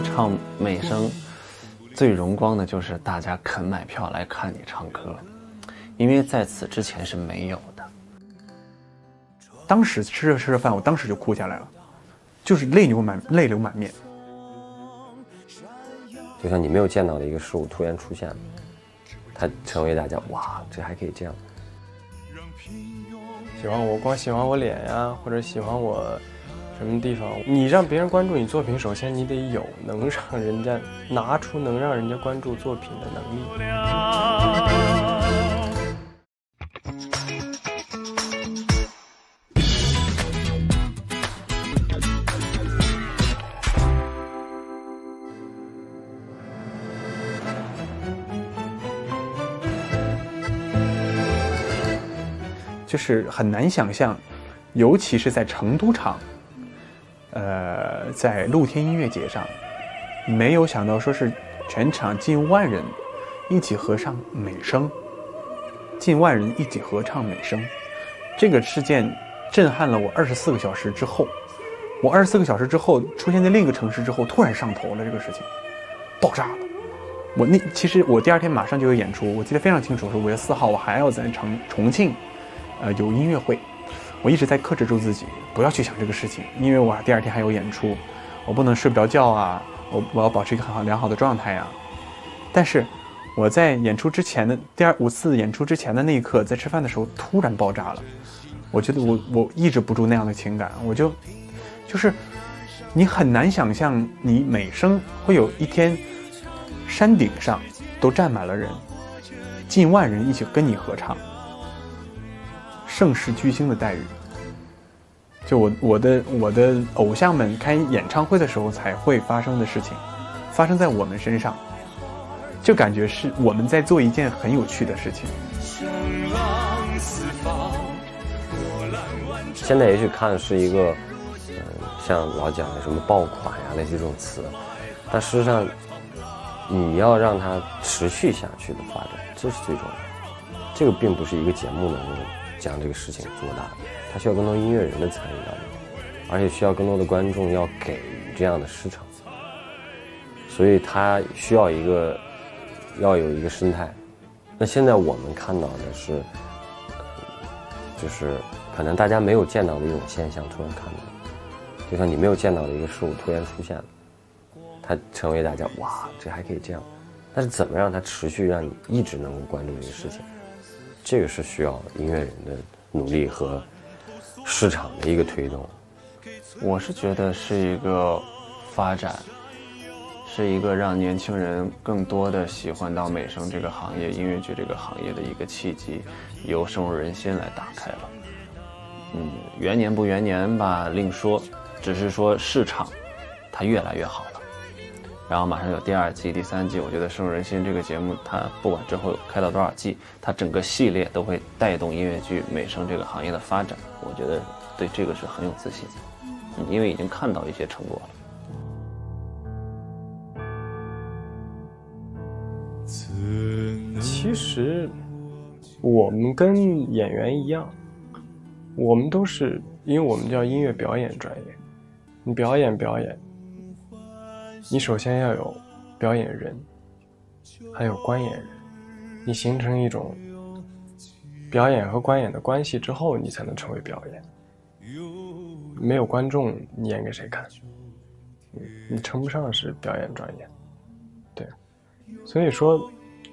得唱美声最荣光的就是大家肯买票来看你唱歌，因为在此之前是没有的。 当时吃着饭，我当时就哭下来了，就是泪流满面。 就像你没有见到的一个事物突然出现了，它成为大家哇，这还可以这样。 喜欢我光喜欢我脸呀，或者喜欢我什么地方，你让别人关注你作品，首先你得有能让人家拿出能让人家关注作品的能力。 就是很难想象，尤其是在成都场，在露天音乐节上，没有想到说是全场近万人一起合唱美声，近万人一起合唱美声，这个事件震撼了我24个小时之后，我24个小时之后出现在另一个城市之后，突然上头了，这个事情爆炸了。其实我第二天马上就有演出，我记得非常清楚，是5月4号我还要在重庆。有音乐会，我一直在克制住自己，不要去想这个事情，因为我第二天还有演出，我不能睡不着觉啊，我要保持一个良好的状态啊。但是我在演出之前的5次演出之前的那一刻，在吃饭的时候突然爆炸了，我觉得我抑制不住那样的情感，就是你很难想象，你美声会有一天山顶上都站满了人，近万人一起跟你合唱。盛世巨星的待遇，就我的偶像们开演唱会的时候才会发生的事情，发生在我们身上，就感觉是我们在做一件很有趣的事情。 现在也许看是一个，像老讲的什么爆款呀类似这种词，但事实上，你要让它持续下去的发展，这是最重要的。这个并不是一个节目能够将这个事情做大，它需要更多音乐人的参与到里面，而且需要更多的观众要给予这样的市场，所以它需要要有一个生态。那现在我们看到的是，就是可能大家没有见到的一种现象突然看到，就像你没有见到的一个事物突然出现了，它成为大家哇，这还可以这样。但是怎么让它持续让你一直能够关注这个事情？这个是需要音乐人的努力和市场的一个推动。 我是觉得是一个发展，是一个让年轻人更多的喜欢到美声这个行业、音乐剧这个行业的一个契机，由深入人心来打开了。元年不元年吧另说，只是说市场它越来越好了。然后马上有第2季、第3季，我觉得深入人心这个节目，它不管之后开到多少季，它整个系列都会带动音乐剧美声这个行业的发展。我觉得对这个是很有自信的，因为已经看到一些成果了。其实我们跟演员一样，我们都是因为我们叫音乐表演专业，你表演，你首先要有表演人，还有观演人，你形成一种表演和观演的关系之后，你才能成为表演。没有观众，你演给谁看？你称不上是表演专业。对，所以说，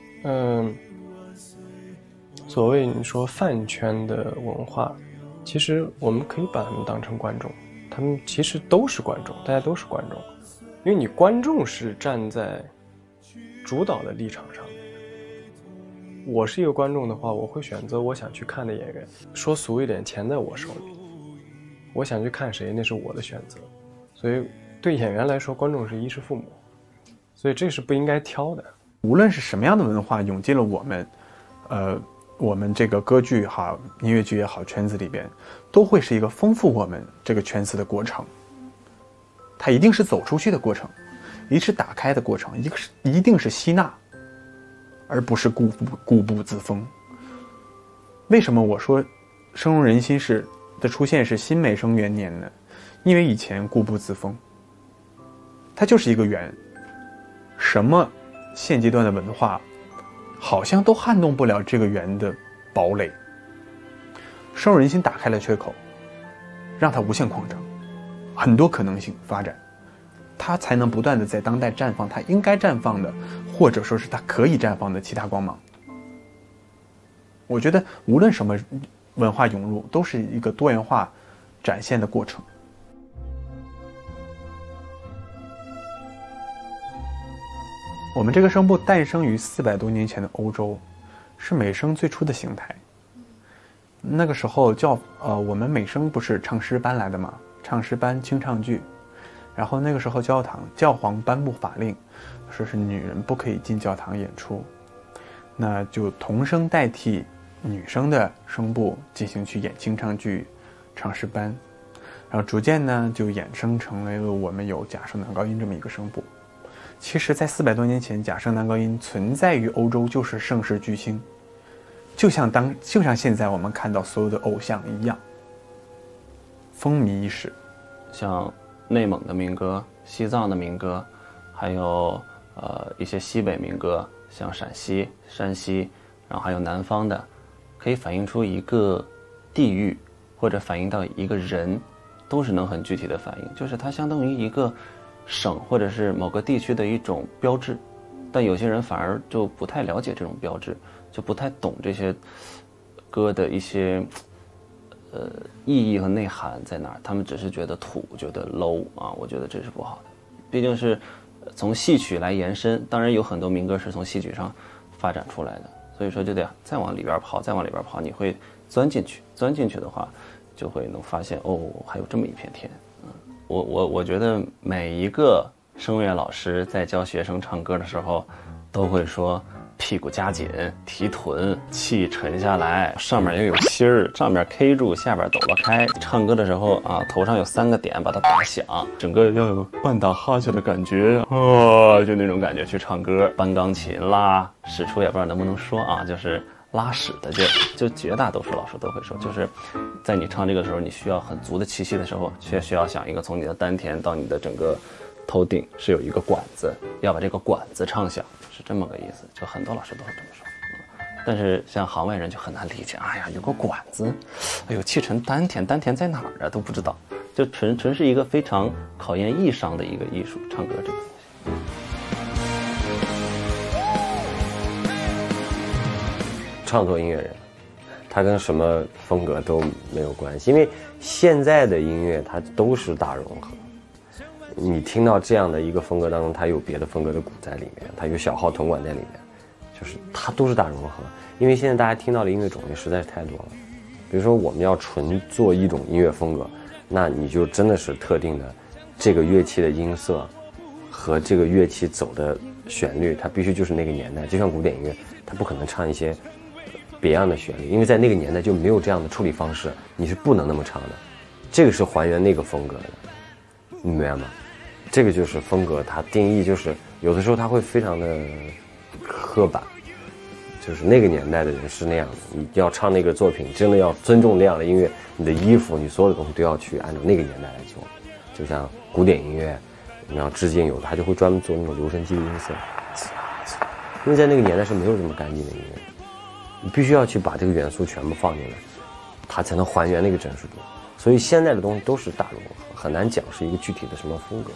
所谓你说饭圈的文化，其实我们可以把他们当成观众，他们其实都是观众，大家都是观众。因为你观众是站在主导的立场上面的，我是一个观众的话，我会选择我想去看的演员。说俗一点，钱在我手里，我想去看谁，那是我的选择。所以对演员来说，观众是衣食父母，所以这是不应该挑的。 无论是什么样的文化涌进了我们这个歌剧也好，音乐剧也好，圈子里边，都会是一个丰富我们这个圈子的过程。它一定是走出去的过程，一定是打开的过程，一定是吸纳，而不是固步自封。为什么我说深入人心的出现是新美声元年呢？因为以前固步自封， 它就是一个圆。什么现阶段的文化，好像都撼动不了这个圆的堡垒。深入人心打开了缺口，让它无限扩张，很多可能性发展，它才能不断的在当代绽放它应该绽放的，或者说是它可以绽放的其他光芒。我觉得无论什么文化涌入，都是一个多元化展现的过程。我们这个声部诞生于400多年前的欧洲，是美声最初的形态。那个时候我们美声不是唱诗班来的嘛，唱诗班清唱剧，然后那个时候教皇颁布法令，说是女人不可以进教堂演出，那就童声代替女生的声部进行去演清唱剧、唱诗班，然后逐渐呢就衍生成为了我们有假声男高音这么一个声部。其实在400多年前，假声男高音存在于欧洲就是盛世巨星，就像现在我们看到所有的偶像一样，风靡一时。 像内蒙的民歌、西藏的民歌，还有一些西北民歌，像陕西、山西，然后还有南方的，可以反映出一个地域或者反映到一个人，都是能很具体的反映，就是它相当于一个省或者是某个地区的一种标志。但有些人反而就不太了解这种标志，就不太懂这些歌的一些意义和内涵在哪儿，他们只是觉得土，觉得 low 啊，我觉得这是不好的。毕竟是从戏曲来延伸，当然有很多民歌是从戏曲上发展出来的，所以说就得再往里边跑，再往里边跑，你会钻进去的话，就会能发现哦，还有这么一片天。我觉得每一个声乐老师在教学生唱歌的时候，都会说屁股夹紧，提臀，气沉下来，上面要有心儿，上面 K 住，下边抖了开。唱歌的时候啊，头上有3个点，把它打响，整个要有半打哈欠的感觉，就那种感觉去唱歌。搬钢琴啦，使出也不知道能不能说啊，就是拉屎的劲儿，就绝大多数老师都会说，就是在你唱这个时候，你需要很足的气息的时候，却需要想一个从你的丹田到你的整个头顶是有一个管子，要把这个管子唱响，是这么个意思。就很多老师都是这么说，但是像行外人就很难理解。哎呀，有个管子，哎呦，气沉丹田，丹田在哪儿啊？都不知道，就纯是一个非常考验艺商的一个艺术，唱歌这个东西。 创作音乐人，他跟什么风格都没有关系，因为现在的音乐它都是大融合。你听到这样的一个风格当中，它有别的风格的鼓在里面，它有小号铜管在里面，就是它都是大融合。因为现在大家听到的音乐种类实在是太多了，比如说我们要纯做一种音乐风格，那你就真的是特定的这个乐器的音色和这个乐器走的旋律，它必须就是那个年代。就像古典音乐，它不可能唱一些别样的旋律，因为在那个年代就没有这样的处理方式，你是不能那么唱的。这个是还原那个风格的，你明白吗？这个就是风格，它定义就是有的时候它会非常的刻板，就是那个年代的人是那样的，你要唱那个作品，真的要尊重那样的音乐，你的衣服，你所有的东西都要去按照那个年代来做。就像古典音乐，你要致敬，有的他就会专门做那种留声机的音色，因为在那个年代是没有这么干净的音乐，你必须要去把这个元素全部放进来，它才能还原那个真实度。所以现在的东西都是大融合，很难讲是一个具体的什么风格。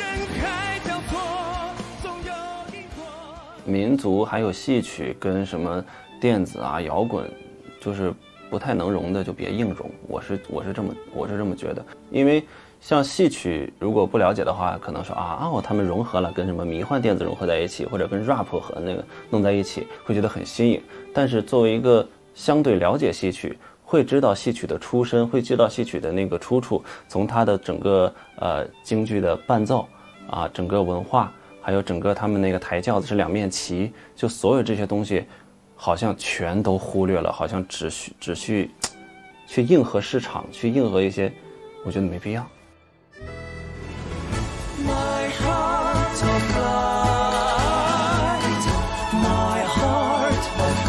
民族还有戏曲跟什么电子啊、摇滚，就是不太能融的就别硬融。我是这么觉得，因为像戏曲，如果不了解的话，可能说他们融合了，跟什么迷幻电子融合在一起，或者跟 rap 和那个弄在一起，会觉得很新颖。但是作为一个相对了解戏曲，会知道戏曲的出身，会知道戏曲的那个出处，从它的整个京剧的伴奏啊，整个文化，还有整个他们那个抬轿子是2面旗，就所有这些东西，好像全都忽略了，好像只去迎合市场，去迎合一些，我觉得没必要。My heart of light, my heart of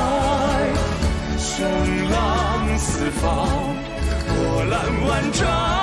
light, 声浪四方，波澜万丈。